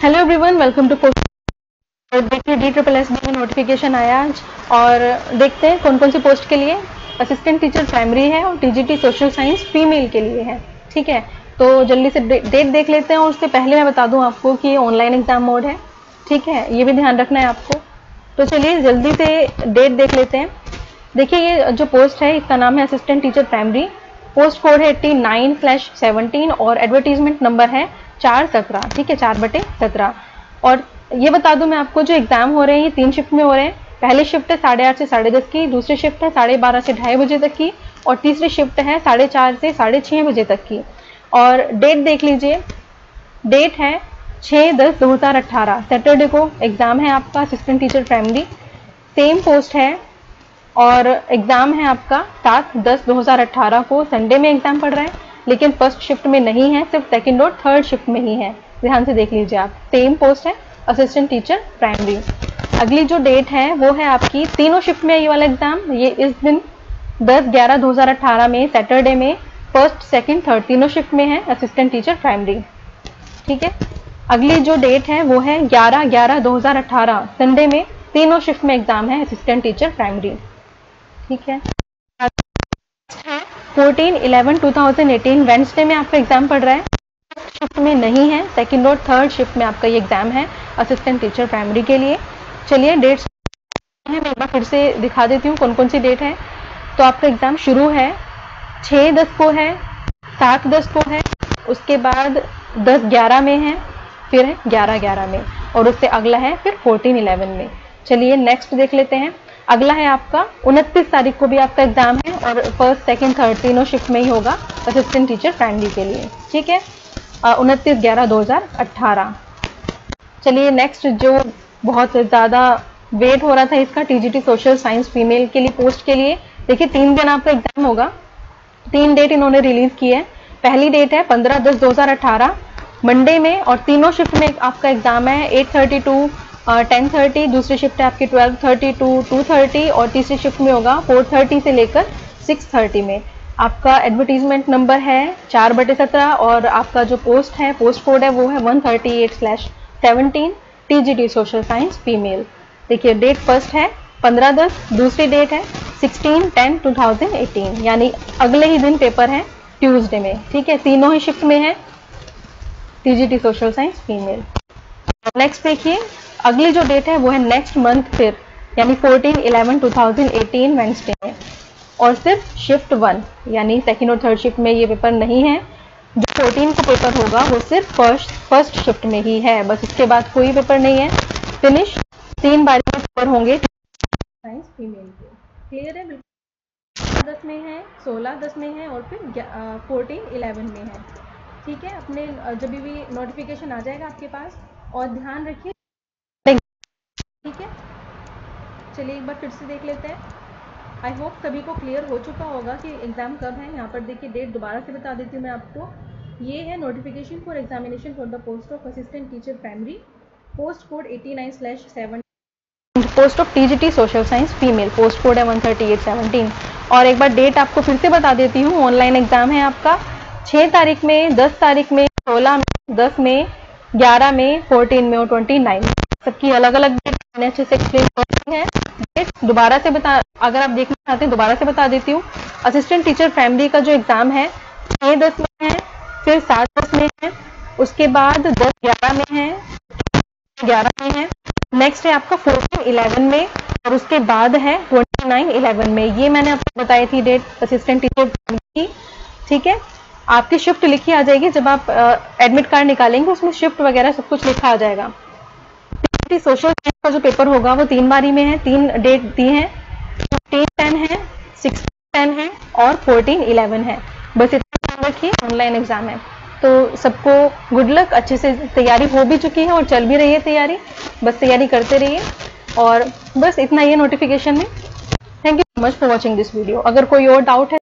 Hello everyone, welcome to post. देखिए DSSB में notification आया आज और देखते हैं कौन कौन सी पोस्ट के लिए। असिस्टेंट टीचर प्राइमरी है और TGT सोशल साइंस फीमेल के लिए है। ठीक है, तो जल्दी से डेट देख लेते हैं। और उससे पहले मैं बता दूं आपको कि ऑनलाइन एग्जाम मोड है। ठीक है, ये भी ध्यान रखना है आपको। तो चलिए जल्दी से डेट देख लेते हैं। देखिए ये जो पोस्ट है इसका नाम है assistant teacher primary. Post code है 89/17 और एडवर्टीजमेंट नंबर है 4/17। ठीक है, 4/17। और ये बता दूं मैं आपको, जो एग्जाम हो रहे हैं ये 3 शिफ्ट में हो रहे हैं। पहली शिफ्ट है 8:30 से 10:30 की, दूसरी शिफ्ट है 12:30 से 2:30 बजे तक की, और तीसरी शिफ्ट है 4:30 से 6:30 बजे तक की। और डेट देख लीजिए, डेट है 6/10/2018, सैटरडे को एग्जाम है आपका assistant teacher primary. Same post है और एग्जाम है आपका 7/10/2018 को, संडे में एग्जाम पड़ रहा है, लेकिन फर्स्ट शिफ्ट में नहीं है, सिर्फ सेकंड और थर्ड शिफ्ट में ही है। ध्यान से देख लीजिए आप, सेम पोस्ट है असिस्टेंट टीचर प्राइमरी। अगली जो डेट है वो है आपकी, तीनों शिफ्ट में ये वाला एग्जाम, ये इस दिन 10/11/2018 में सैटरडे में फर्स्ट सेकंड थर्ड तीनों शिफ्ट में है असिस्टेंट टीचर प्राइमरी। ठीक है, अगली जो डेट है वो है 11/11/2018 संडे में, तीनों शिफ्ट में एग्जाम है असिस्टेंट टीचर प्राइमरी। ठीक है, 14/11/2018 वेडनेसडे में आपका एग्जाम पड़ रहा है, शिफ्ट में नहीं है, सेकंड और थर्ड शिफ्ट में आपका ये एग्जाम है असिस्टेंट टीचर प्राइमरी के लिए। चलिए डेट्स मैं एक बार फिर से दिखा देती हूँ कौन कौन सी डेट है। तो आपका एग्जाम शुरू है 6/10 को है, 7/10 को है, उसके बाद 10/11 में है, फिर है 11/11 में, और उससे अगला है फिर 14/11 में। चलिए नेक्स्ट देख लेते हैं। अगला है आपका 29 तारीख को भी आपका एग्जाम है, और फर्स्ट सेकंड थर्ड तीनों शिफ्ट में ही होगा असिस्टेंट टीचर प्राइमरी के लिए। ठीक है, 29/11/2018। चलिए नेक्स्ट, जो बहुत ज़्यादा वेट हो रहा था इसका, TGT सोशल साइंस फीमेल के लिए पोस्ट के लिए। देखिए 3 दिन आपका एग्जाम होगा, 3 डेट इन्होंने रिलीज की है। पहली डेट है 15/10/2018 मंडे में, और तीनों शिफ्ट में आपका एग्जाम है 8:30 to 10:30। दूसरी शिफ्ट है आपकी 12:30 to 2:30, और तीसरी शिफ्ट में होगा 4:30 से लेकर 6:30 में। आपका एडवर्टीजमेंट नंबर है 4/17, और आपका जो पोस्ट है, पोस्ट कोड है वो है 138/17 TGT सोशल साइंस फीमेल। देखिए डेट फर्स्ट है 15/10, दूसरी डेट है 16/10/2018, यानी अगले ही दिन पेपर है ट्यूसडे में। ठीक है, तीनों ही शिफ्ट में है TGT social science female. Next देखिए, अगली जो डेट है वो है नेक्स्ट मंथ फिर, यानी 14/11/2018 वेडनेसडे में, और सिर्फ शिफ्ट 1 यानी सेकंड और थर्ड शिफ्ट में ये पेपर नहीं है। जो 14 को पेपर होगा वो सिर्फ फर्स्ट शिफ्ट में ही है, बस इसके बाद कोई पेपर नहीं है। फिनिश 3 बार में पेपर होंगे साइंस फीमेल के। क्लियर है? बिल्कुल 10 में है, 16/10 में है, और फिर 14/11 में है। ठीक है, अपने जब भी नोटिफिकेशन आ जाएगा आपके पास, और ध्यान रखिए। ठीक है, चलिए एक बार फिर से देख लेते हैं। आई होप सभी को क्लियर हो चुका होगा कि एग्जाम कब है। यहाँ पर देखिए डेट दोबारा से बता देती हूँ मैं आपको। ये है notification for examination for the post of assistant teacher primary, post code 89/7, post of TGT social science female, post code है 138/17। और एक बार डेट आपको फिर से बता देती हूँ। ऑनलाइन एग्जाम है आपका 6 तारीख में, 10 तारीख में, 16 में, 10 में, 11 में, 14 में और 29। सबकी अलग अलग डेट मैंने अच्छे से एक्सप्लेन करती है। डेट दोबारा से अगर आप देखना चाहते हैं दोबारा से बता देती हूँ। असिस्टेंट टीचर प्राइमरी का जो एग्जाम है 6/10 में है, फिर 7/10 में है, उसके बाद 10/11 में है, 11 में है, नेक्स्ट है आपका 14/11 में, और उसके बाद है 29/11 में। ये मैंने आपको बताई थी डेट असिस्टेंट टीचर की। ठीक है, आपकी शिफ्ट लिखी आ जाएगी जब आप एडमिट कार्ड निकालेंगे, उसमें शिफ्ट वगैरह सब कुछ लिखा आ जाएगा। सोशल साइंस का जो पेपर होगा वो 3 बारी में है, 3 डेट दी है, 15/10 है, 16/10 है, और 14/11 है। बस इतना ध्यान रखिए, ऑनलाइन एग्जाम है। तो सबको गुड लक। अच्छे से तैयारी हो भी चुकी है और चल भी रही है तैयारी, बस तैयारी करते रहिए। और बस इतना ये नोटिफिकेशन है। Thank you so much for watching this video. अगर कोई और डाउट है